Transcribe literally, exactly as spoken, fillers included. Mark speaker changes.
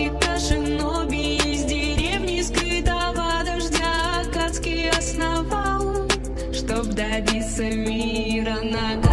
Speaker 1: до шиноби из деревни скрытого дождя Акацкий основал, чтоб добиться мира на